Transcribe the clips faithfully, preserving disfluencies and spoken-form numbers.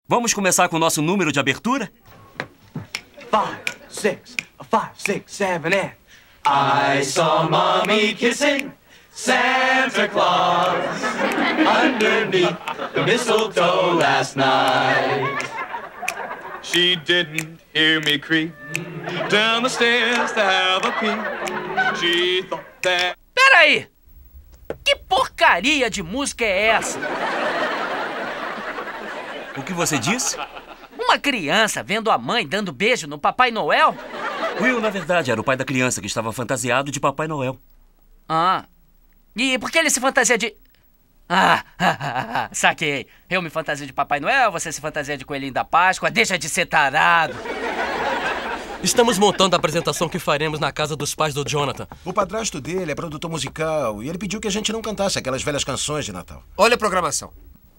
Vamos começar com o nosso número de abertura? Five, six, five, six, seven, eight. I saw Mommy kissing Santa Claus underneath the mistletoe last night. She didn't hear me creep down the stairs to have a peep. She thought that... Peraí! Que porcaria de música é essa? O que você disse? Uma criança vendo a mãe dando beijo no Papai Noel? Will, na verdade, era o pai da criança que estava fantasiado de Papai Noel. Ah. E por que ele se fantasia de... Ah, saquei. Eu me fantasio de Papai Noel, você se fantasia de Coelhinho da Páscoa. Deixa de ser tarado. Estamos montando a apresentação que faremos na casa dos pais do Jonathan. O padrasto dele é produtor musical e ele pediu que a gente não cantasse aquelas velhas canções de Natal. Olha a programação.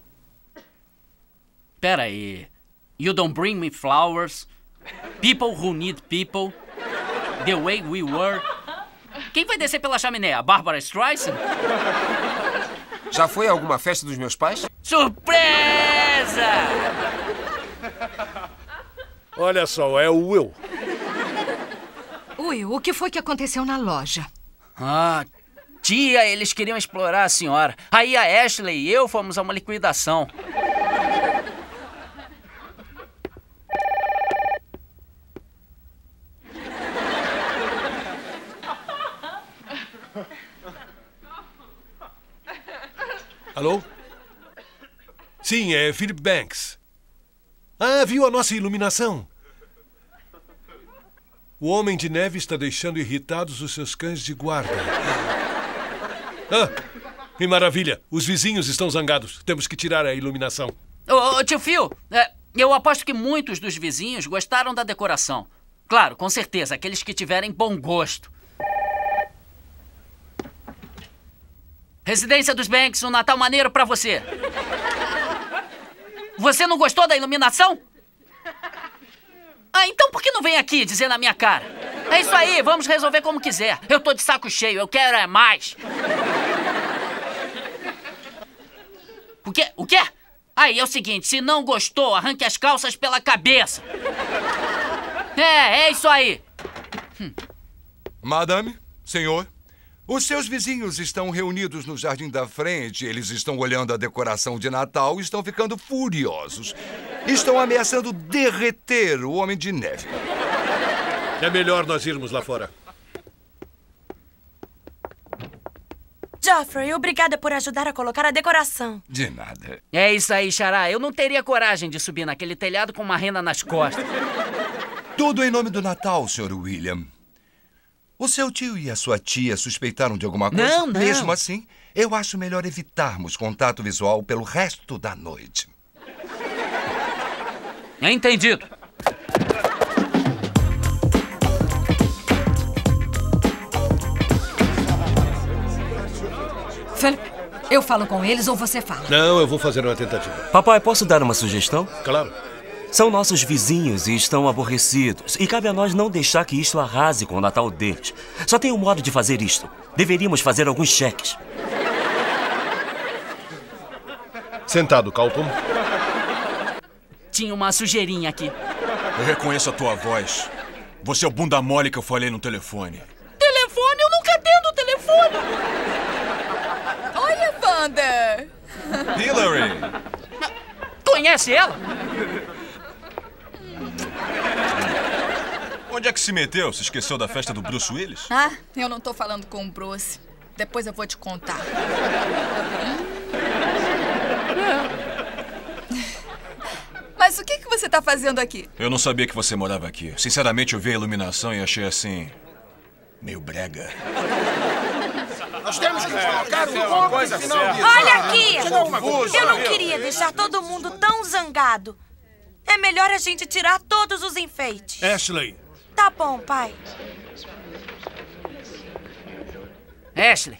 Pera aí. You Don't Bring Me Flowers, People Who Need People, The Way We Were. Quem vai descer pela chaminé? A Barbara Streisand? Já foi a alguma festa dos meus pais? Surpresa! Olha só, é o Will. Will, o que foi que aconteceu na loja? Ah, tia, eles queriam explorar a senhora. Aí a Ashley e eu fomos a uma liquidação. Alô? Sim, é Philip Banks. Ah, viu a nossa iluminação? O Homem de Neve está deixando irritados os seus cães de guarda. Ah, que maravilha! Os vizinhos estão zangados. Temos que tirar a iluminação. Ô, ô tio Phil, é, eu aposto que muitos dos vizinhos gostaram da decoração. Claro, com certeza, aqueles que tiverem bom gosto. Residência dos Banks, um Natal maneiro pra você. Você não gostou da iluminação? Ah, então por que não vem aqui dizer na minha cara? É isso aí, vamos resolver como quiser. Eu tô de saco cheio, eu quero é mais. O quê? O quê? Aí é o seguinte, se não gostou, arranque as calças pela cabeça. É, é isso aí. Hum. Madame, senhor, os seus vizinhos estão reunidos no jardim da frente. Eles estão olhando a decoração de Natal e estão ficando furiosos. Estão ameaçando derreter o Homem de Neve. É melhor nós irmos lá fora. Geoffrey, obrigada por ajudar a colocar a decoração. De nada. É isso aí, Xará. Eu não teria coragem de subir naquele telhado com uma rena nas costas. Tudo em nome do Natal, senhor William. O seu tio e a sua tia suspeitaram de alguma coisa? Não, não. Mesmo assim, eu acho melhor evitarmos contato visual pelo resto da noite. Entendido. Philip, eu falo com eles ou você fala? Não, eu vou fazer uma tentativa. Papai, posso dar uma sugestão? Claro. São nossos vizinhos e estão aborrecidos. E cabe a nós não deixar que isto arrase com o Natal deles. Só tem um modo de fazer isto. Deveríamos fazer alguns cheques. Sentado, Calton. Tinha uma sujeirinha aqui. Eu reconheço a tua voz. Você é o bunda mole que eu falei no telefone. Telefone? Eu nunca atendo telefone. Olha, Wanda. Hillary! Conhece ela? Onde é que se meteu? Se esqueceu da festa do Bruce Willis? Ah, eu não tô falando com o Bruce. Depois eu vou te contar. Mas o que, que você tá fazendo aqui? Eu não sabia que você morava aqui. Sinceramente, eu vi a iluminação e achei assim... meio brega. Nós temos que colocar o ponto final. Olha aqui! Eu não queria deixar todo mundo tão zangado. É melhor a gente tirar todos os enfeites. Ashley. Tá bom, pai. Ashley.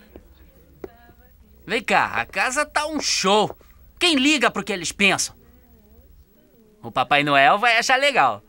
Vem cá, a casa tá um show. Quem liga pro que eles pensam? O Papai Noel vai achar legal.